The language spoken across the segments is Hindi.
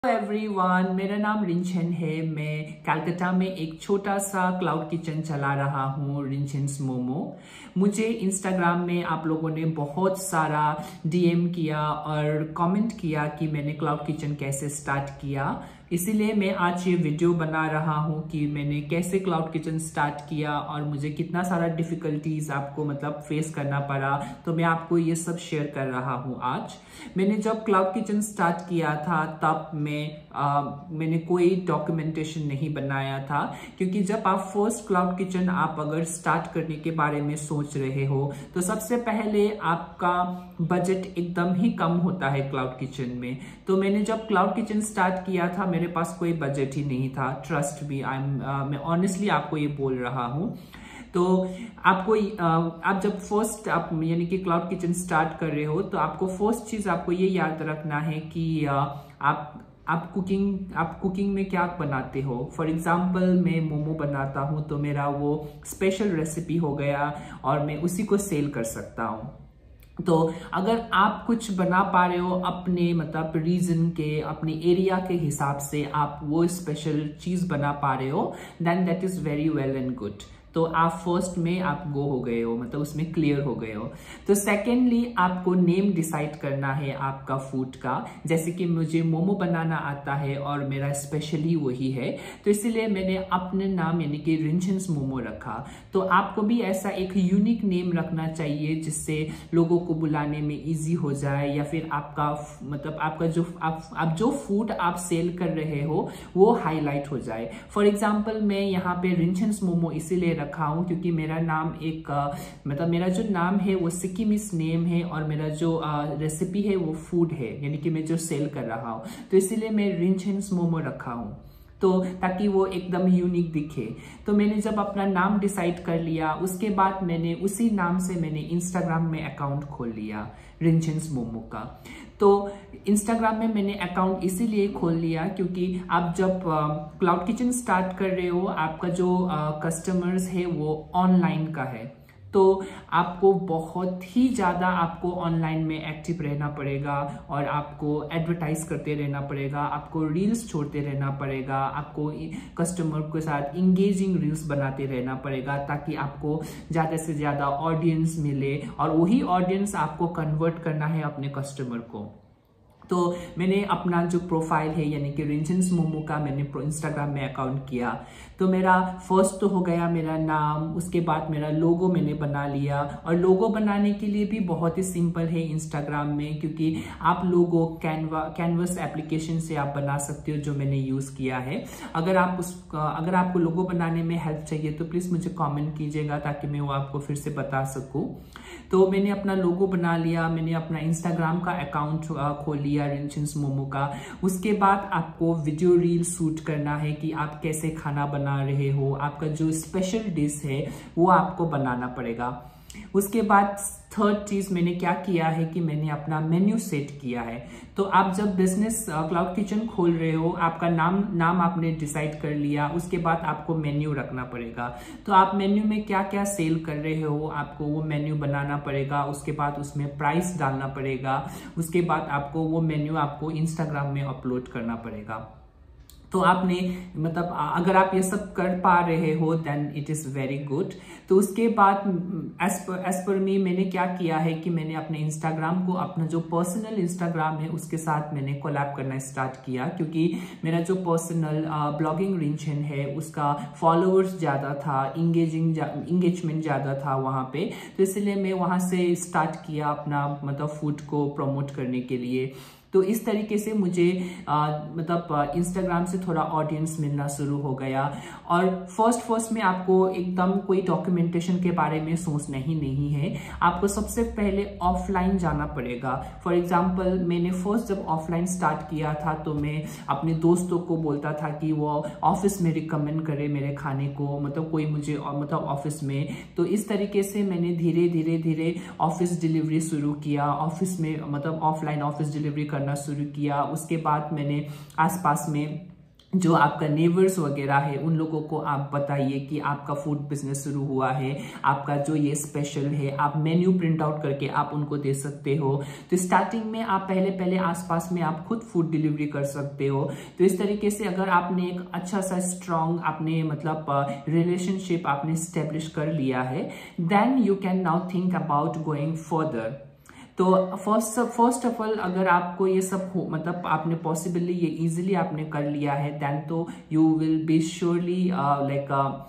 एवरीवन, मेरा नाम रिंचन है। मैं कलकत्ता में एक छोटा सा क्लाउड किचन चला रहा हूँ, रिंचन्स मोमो। मुझे इंस्टाग्राम में आप लोगों ने बहुत सारा डीएम किया और कमेंट किया कि मैंने क्लाउड किचन कैसे स्टार्ट किया। इसीलिए मैं आज ये वीडियो बना रहा हूँ कि मैंने कैसे क्लाउड किचन स्टार्ट किया और मुझे कितना सारा डिफिकल्टीज आपको फेस करना पड़ा। तो मैं आपको ये सब शेयर कर रहा हूँ आज। मैंने जब क्लाउड किचन स्टार्ट किया था तब मैंने कोई डॉक्यूमेंटेशन नहीं बनाया था, क्योंकि जब आप फर्स्ट क्लाउड किचन आप अगर स्टार्ट करने के बारे में सोच रहे हो तो सबसे पहले आपका बजट एकदम ही कम होता है क्लाउड किचन में। तो मैंने जब क्लाउड किचन स्टार्ट किया था मेरे पास कोई बजट ही नहीं था। ट्रस्ट मी, मैं ऑनेस्टली आपको ये बोल रहा हूँ। तो आपको आप जब फर्स्ट आप यानी कि क्लाउड किचन स्टार्ट कर रहे हो तो आपको फर्स्ट चीज आपको ये याद रखना है कि आप कुकिंग में क्या बनाते हो। फॉर एग्जाम्पल मैं मोमो बनाता हूँ तो मेरा वो स्पेशल रेसिपी हो गया और मैं उसी को सेल कर सकता हूँ। तो अगर आप कुछ बना पा रहे हो अपने रीजन के, अपने एरिया के हिसाब से आप वो स्पेशल चीज बना पा रहे हो, then that is very well and good. तो आप फर्स्ट में आप गो हो गए हो, उसमें क्लियर हो गए हो। तो सेकेंडली आपको नेम डिसाइड करना है आपका फूड का। जैसे कि मुझे मोमो बनाना आता है और मेरा स्पेशली वही है, तो इसीलिए मैंने अपने नाम यानी कि रिंचन्स मोमो रखा। तो आपको भी ऐसा एक यूनिक नेम रखना चाहिए जिससे लोगों को बुलाने में इजी हो जाए, या फिर आपका आपका जो आप जो फूड आप सेल कर रहे हो वो हाईलाइट हो जाए। फॉर एग्जाम्पल मैं यहाँ पे रिंचन्स मोमो इसीलिए रखा हूं क्योंकि मेरा नाम एक मेरा जो नाम है वो सिक्किमिस नेम है और मेरा जो रेसिपी है वो फूड है, यानी कि मैं जो सेल कर रहा हूं। तो इसीलिए मैं रिंचन्स मोमो रखा हूं, तो ताकि वो एकदम यूनिक दिखे। तो मैंने जब अपना नाम डिसाइड कर लिया उसके बाद मैंने उसी नाम से मैंने इंस्टाग्राम में अकाउंट खोल लिया, रिंचन्स मोमो का। तो इंस्टाग्राम में मैंने अकाउंट इसीलिए खोल लिया क्योंकि आप जब क्लाउड किचन स्टार्ट कर रहे हो आपका जो कस्टमर्स है वो ऑनलाइन का है, तो आपको बहुत ही ज़्यादा आपको ऑनलाइन में एक्टिव रहना पड़ेगा और आपको एडवर्टाइज करते रहना पड़ेगा, आपको रील्स छोड़ते रहना पड़ेगा, आपको कस्टमर के साथ इंगेजिंग रील्स बनाते रहना पड़ेगा ताकि आपको ज़्यादा से ज़्यादा ऑडियंस मिले और वही ऑडियंस आपको कन्वर्ट करना है अपने कस्टमर को। तो मैंने अपना जो प्रोफाइल है यानी कि रिंचन्स मोमो का मैंने इंस्टाग्राम में अकाउंट किया। तो मेरा फर्स्ट तो हो गया मेरा नाम, उसके बाद मेरा लोगो मैंने बना लिया। और लोगो बनाने के लिए भी बहुत ही सिंपल है इंस्टाग्राम में, क्योंकि आप लोगो कैनवस एप्लीकेशन से आप बना सकते हो, जो मैंने यूज़ किया है। अगर आपको लोगो बनाने में हेल्प चाहिए तो प्लीज़ मुझे कमेंट कीजिएगा ताकि मैं वो आपको फिर से बता सकूँ। तो मैंने अपना लोगो बना लिया, मैंने अपना इंस्टाग्राम का अकाउंट खोल लिया रिंचन्स मोमो का। उसके बाद आपको वीडियो रील शूट करना है कि आप कैसे खाना बना रहे हो, आपका जो स्पेशल डिश है वो आपको बनाना पड़ेगा। उसके बाद थर्ड चीज मैंने क्या किया है कि मैंने अपना मेन्यू सेट किया है। तो आप जब बिजनेस क्लाउड किचन खोल रहे हो, आपका नाम आपने डिसाइड कर लिया, उसके बाद आपको मेन्यू रखना पड़ेगा। तो आप मेन्यू में क्या क्या सेल कर रहे हो आपको वो मेन्यू बनाना पड़ेगा। उसके बाद उसमें प्राइस डालना पड़ेगा। उसके बाद आपको वो मेन्यू आपको इंस्टाग्राम में अपलोड करना पड़ेगा। तो आपने अगर आप ये सब कर पा रहे हो then it is very good. तो उसके बाद एज पर मी मैंने क्या किया है कि मैंने अपने इंस्टाग्राम को, अपना जो पर्सनल इंस्टाग्राम है उसके साथ मैंने कोलैब करना स्टार्ट किया, क्योंकि मेरा जो पर्सनल ब्लॉगिंग रिंचन है उसका फॉलोअर्स ज़्यादा था, इंगेजमेंट ज़्यादा था वहाँ पे। तो इसलिए मैं वहाँ से स्टार्ट किया अपना फूड को प्रमोट करने के लिए। तो इस तरीके से मुझे इंस्टाग्राम से थोड़ा ऑडियंस मिलना शुरू हो गया। और फर्स्ट में आपको एकदम कोई डॉक्यूमेंटेशन के बारे में सोचना ही नहीं है। आपको सबसे पहले ऑफलाइन जाना पड़ेगा। फॉर एग्जांपल मैंने फर्स्ट जब ऑफलाइन स्टार्ट किया था तो मैं अपने दोस्तों को बोलता था कि वो ऑफिस में रिकमेंड करे मेरे खाने को, कोई मुझे ऑफिस में। तो इस तरीके से मैंने धीरे ऑफिस डिलीवरी शुरू किया, ऑफिस में ऑफलाइन ऑफिस डिलीवरी करना शुरू किया। उसके बाद मैंने आसपास में जो आपका नेबर्स वगैरह है उन लोगों को आप बताइए कि आपका फूड बिजनेस शुरू हुआ है, आपका जो ये स्पेशल है, आप मेन्यू प्रिंट आउट करके आप उनको दे सकते हो। तो स्टार्टिंग में आप पहले आसपास में आप खुद फूड डिलीवरी कर सकते हो। तो इस तरीके से अगर आपने एक अच्छा सा स्ट्रॉन्ग आपने मतलब रिलेशनशिप आपने स्टेब्लिश कर लिया है, then you can now think about going further. तो फर्स्ट ऑफ ऑल अगर आपको ये सब हो मतलब आपने पॉसिबली ये इजीली आपने कर लिया है, देन तो you will be surely like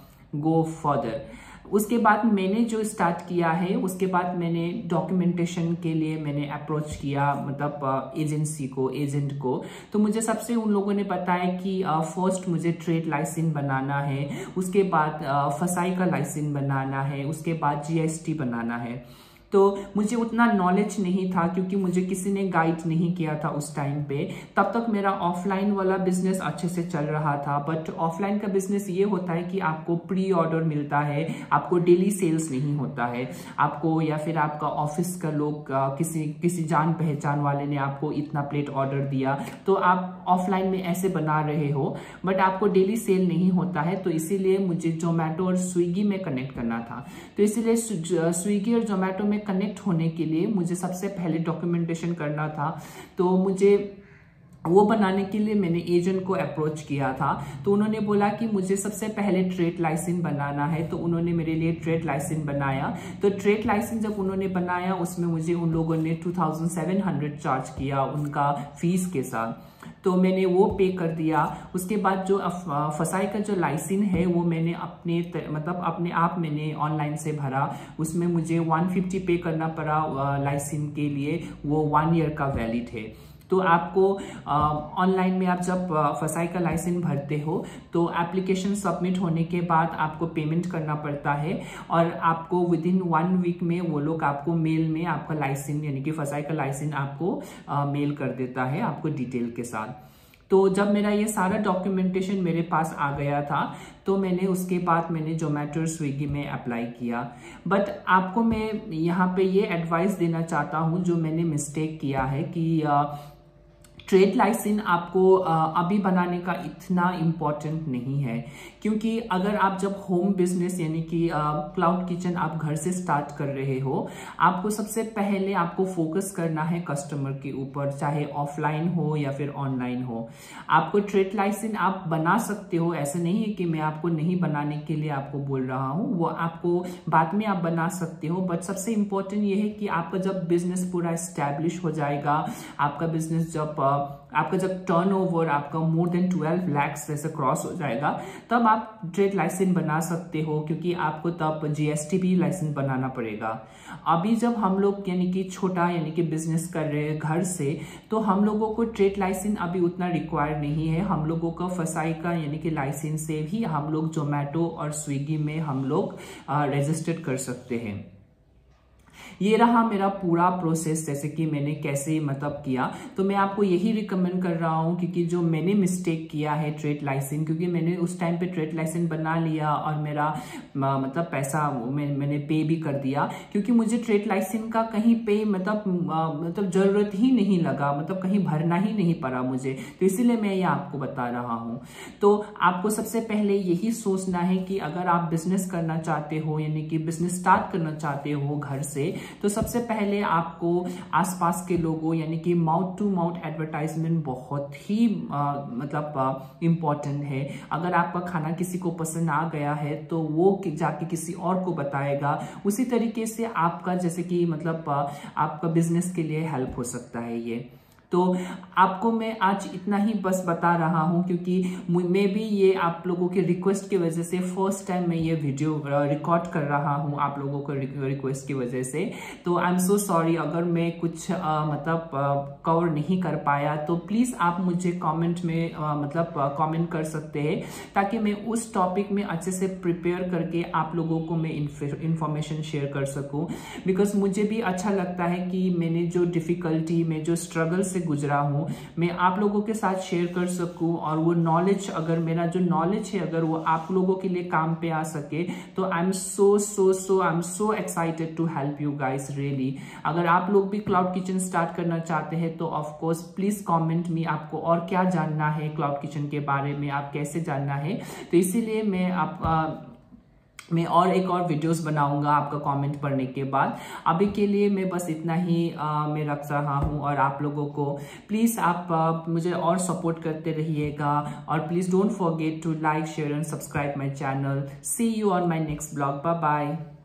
go further. उसके बाद मैंने जो स्टार्ट किया है, उसके बाद मैंने डॉक्यूमेंटेशन के लिए मैंने अप्रोच किया मतलब एजेंसी को, एजेंट को। तो मुझे सबसे उन लोगों ने बताया कि फर्स्ट मुझे ट्रेड लाइसेंस बनाना है, उसके बाद फसाई का लाइसेंस बनाना है, उसके बाद GST बनाना है। तो मुझे उतना नॉलेज नहीं था क्योंकि मुझे किसी ने गाइड नहीं किया था उस टाइम पे। तब तक मेरा ऑफलाइन वाला बिजनेस अच्छे से चल रहा था। बट ऑफलाइन का बिजनेस ये होता है कि आपको प्री ऑर्डर मिलता है, आपको डेली सेल्स नहीं होता है आपको, या फिर आपका ऑफिस का लोग किसी जान पहचान वाले ने आपको इतना प्लेट ऑर्डर दिया तो आप ऑफलाइन में ऐसे बना रहे हो, बट आपको डेली सेल नहीं होता है। तो इसीलिए मुझे जोमेटो और स्विगी में कनेक्ट करना था। तो इसीलिए स्विगी और जोमेटो में कनेक्ट होने के लिए मुझे सबसे पहले डॉक्यूमेंटेशन करना था। तो मुझे वो बनाने के लिए मैंने एजेंट को अप्रोच किया था। तो उन्होंने बोला कि मुझे सबसे पहले ट्रेड लाइसेंस बनाना है। तो उन्होंने मेरे लिए ट्रेड लाइसेंस बनाया। तो ट्रेड लाइसेंस जब उन्होंने बनाया उसमें मुझे उन लोगों ने 2700 चार्ज किया उनका फीस के साथ। तो मैंने वो पे कर दिया। उसके बाद जो फसाई का जो लाइसेंस है वो मैंने अपने आप मैंने ऑनलाइन से भरा। उसमें मुझे 150 पे करना पड़ा लाइसेंस के लिए, वो 1 ईयर का वैलिड है। तो आपको ऑनलाइन में आप जब फसाई का लाइसेंस भरते हो तो एप्लीकेशन सबमिट होने के बाद आपको पेमेंट करना पड़ता है और आपको विदिन 1 वीक में वो लोग आपको मेल में आपका लाइसेंस यानी कि फसाई का लाइसेंस आपको मेल कर देता है आपको डिटेल के साथ। तो जब मेरा ये सारा डॉक्यूमेंटेशन मेरे पास आ गया था तो मैंने उसके बाद मैंने जोमेटो और स्विगी में अप्लाई किया। बट आपको मैं यहाँ पे ये एडवाइस देना चाहता हूँ जो मैंने मिस्टेक किया है कि ट्रेड लाइसेंस आपको अभी बनाने का इतना इम्पोर्टेंट नहीं है, क्योंकि अगर आप जब होम बिजनेस यानी कि क्लाउड किचन आप घर से स्टार्ट कर रहे हो, आपको सबसे पहले आपको फोकस करना है कस्टमर के ऊपर, चाहे ऑफलाइन हो या फिर ऑनलाइन हो। आपको ट्रेड लाइसेंस आप बना सकते हो, ऐसा नहीं है कि मैं आपको नहीं बनाने के लिए आपको बोल रहा हूँ, वो आपको बाद में आप बना सकते हो। बट सबसे इम्पोर्टेंट ये है कि आपका जब बिजनेस पूरा स्टैब्लिश हो जाएगा, आपका बिजनेस आपका जब टर्नओवर आपका मोर देन 12 लाख जैसे क्रॉस हो जाएगा, तब आप ट्रेड लाइसेंस बना सकते हो, क्योंकि आपको तब GST भी लाइसेंस बनाना पड़ेगा। अभी जब हम लोग यानी कि छोटा यानी कि बिजनेस कर रहे हैं घर से, तो हम लोगों को ट्रेड लाइसेंस अभी उतना रिक्वायर नहीं है। हम लोगों का फसाई का यानी कि लाइसेंस से भी हम लोग जोमेटो और स्विगी में हम लोग रजिस्टर्ड कर सकते हैं। ये रहा मेरा पूरा प्रोसेस, जैसे कि मैंने कैसे मतलब किया। तो मैं आपको यही रिकमेंड कर रहा हूँ, क्योंकि जो मैंने मिस्टेक किया है ट्रेड लाइसेंस, क्योंकि मैंने उस टाइम पे ट्रेड लाइसेंस बना लिया और मेरा मतलब पैसा मैंने पे भी कर दिया, क्योंकि मुझे ट्रेड लाइसेंस का कहीं पे मतलब जरूरत ही नहीं लगा, मतलब कहीं भरना ही नहीं पड़ा मुझे। तो इसीलिए मैं ये आपको बता रहा हूँ। तो आपको सबसे पहले यही सोचना है कि अगर आप बिजनेस करना चाहते हो यानी कि बिजनेस स्टार्ट करना चाहते हो घर से, तो सबसे पहले आपको आसपास के लोगों यानी कि माउथ टू माउथ एडवर्टाइजमेंट बहुत ही मतलब इम्पोर्टेंट है। अगर आपका खाना किसी को पसंद आ गया है तो वो जाके किसी और को बताएगा। उसी तरीके से आपका जैसे कि मतलब आपका बिजनेस के लिए हेल्प हो सकता है ये। तो आपको मैं आज इतना ही बस बता रहा हूं, क्योंकि मैं भी ये आप लोगों के रिक्वेस्ट की वजह से फर्स्ट टाइम मैं ये वीडियो रिकॉर्ड कर रहा हूं आप लोगों को रिक्वेस्ट की वजह से। तो आई एम सो सॉरी अगर मैं कुछ मतलब कवर नहीं कर पाया, तो प्लीज आप मुझे कमेंट में मतलब कमेंट कर सकते हैं, ताकि मैं उस टॉपिक में अच्छे से प्रिपेयर करके आप लोगों को मैं इंफॉर्मेशन शेयर कर सकूं। बिकॉज मुझे भी अच्छा लगता है कि मैंने जो डिफिकल्टी में जो स्ट्रगल से गुजरा हूँ मैं आप लोगों के साथ शेयर कर सकूँ, और वो नॉलेज, अगर मेरा जो नॉलेज है अगर वो आप लोगों के लिए काम पे आ सके, तो I am so excited to help you guys really. अगर आप लोग भी क्लाउड किचन स्टार्ट करना चाहते हैं तो of course please comment me आपको और क्या जानना है क्लाउड किचन के बारे में, आप कैसे जानना है। तो इसीलिए मैं और एक और वीडियोस बनाऊंगा आपका कमेंट पढ़ने के बाद। अभी के लिए मैं बस इतना ही मैं रख रहा हूं, और आप लोगों को प्लीज आप मुझे और सपोर्ट करते रहिएगा, और please don't forget to like share and subscribe my channel. See you on my next blog. Bye bye.